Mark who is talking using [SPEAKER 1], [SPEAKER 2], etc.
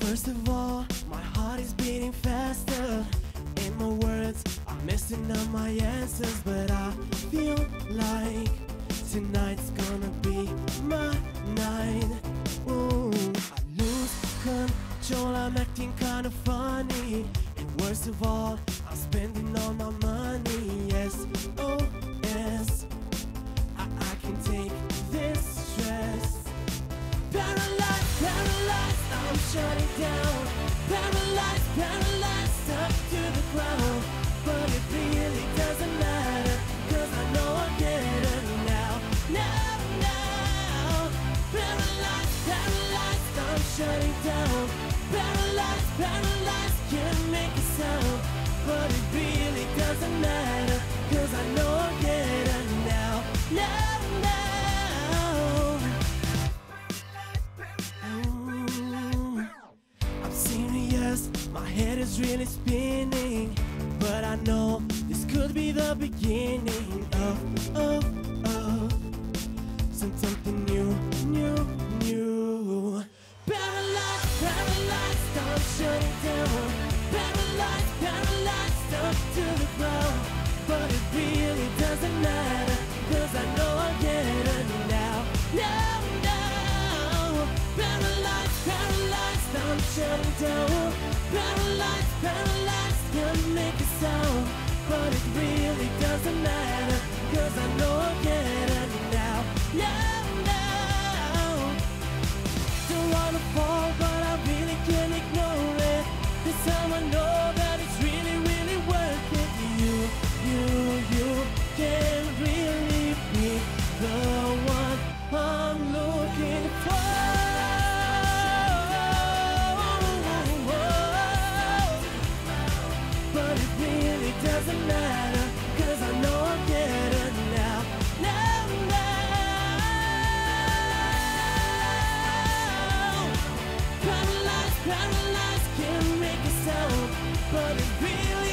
[SPEAKER 1] First of all, my heart is beating faster, and my words are missing up my answers. But I feel like tonight's gonna be my night. Ooh, I lose control, I'm acting kinda funny, and worst of all, I'm spending all my money. Yes, oh yes, I can take this stress. Paralyzed, paralyzed, I'm shutting down. Paralyzed, paralyzed, stuck to the ground. But it really doesn't matter, 'cause I know I get it now. Now, now. Paralyzed, paralyzed, I'm shutting down. Paralyzed, paralyzed, can't make a sound. But it really doesn't matter, 'cause I know I get it now. Now, now. I'm serious, my head is really spinning, but I know this could be the beginning of something new, new, new. Paralyzed, paralyzed, I'm shutting down. Paralyzed, paralyzed, stuck to the ground. But it really doesn't matter, 'cause I know I get it now. Now, now. Paralyzed, paralyzed, I'm shutting down. Paralyzed, paralyzed, can't make a sound. But it really doesn't matter, 'cause I know I get it now. Now, now. Don't wanna fall, but I really can't ignore it. This time I know that it's really, really worth it. You can really be the one I'm looking for. But it really doesn't matter, 'cause I know I get it now. Now, now. Paralyzed, paralyzed, can't make a sound. But it really